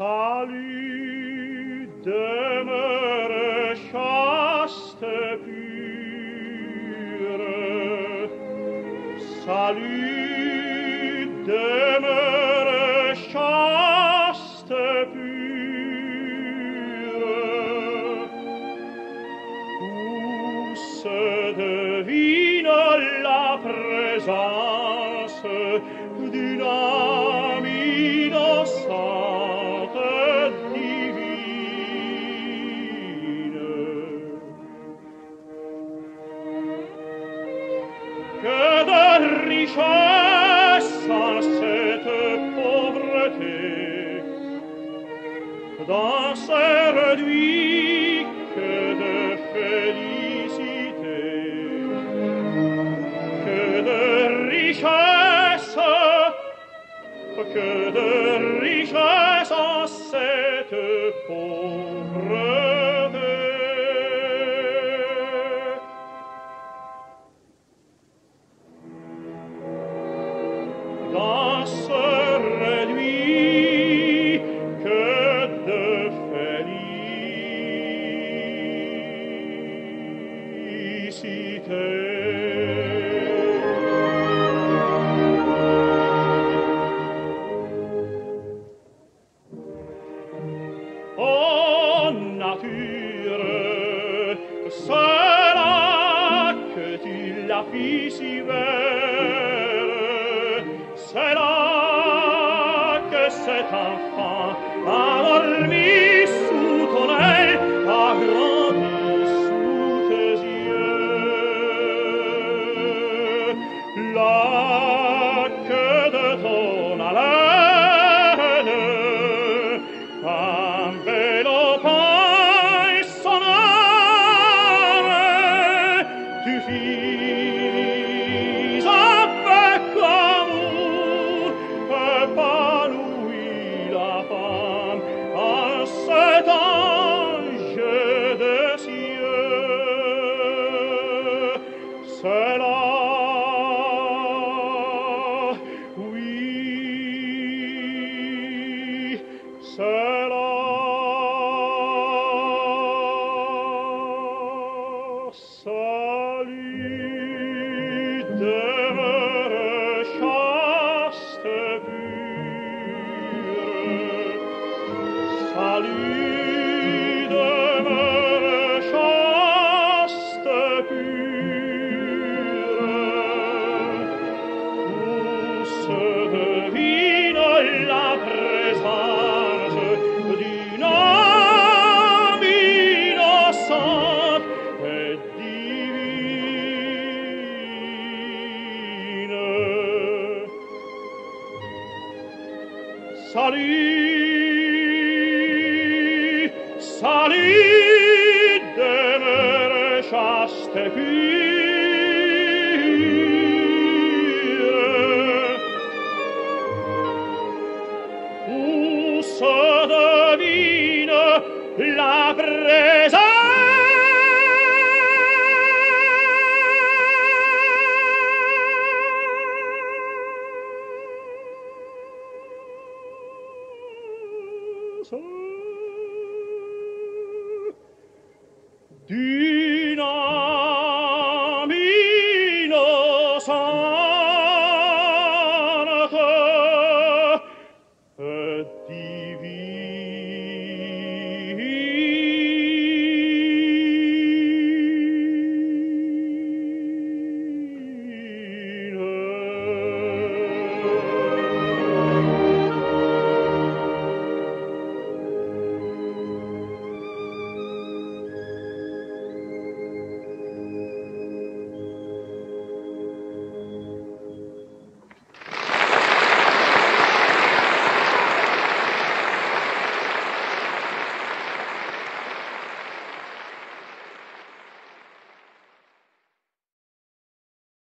Salut, demeure chaste pure. Salut, demeure chaste pure. Où se devine la présence d'une âme innocente divine. Que de richesse en cette pauvreté, dans ces réduits, que de félicité, que de richesse en cette pauvreté. Dans ce réduit, que de félicité. Oh nature, c'est là que tu l'as fait si belle, c'est là que cet enfant a dormi sous ton aile, a grandi sous tes yeux, là que de ton haleine enveloppant son âme, tu fis avec amour épanouie la femme en cet ange des cieux. C'est là, oui, c'est là. Salut, demeure chaste pure. Salut, demeure chaste pure. Où se devine la présence d'une âme innocente et divine. Salut, salut, demeure chaste pure. Où se devine la présence d'une